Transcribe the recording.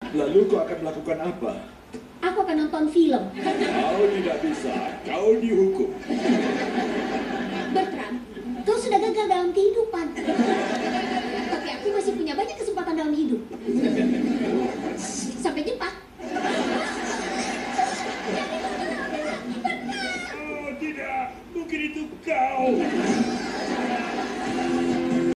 Lalu kau akan melakukan apa? Aku akan nonton film. Kau tidak bisa, kau dihukum.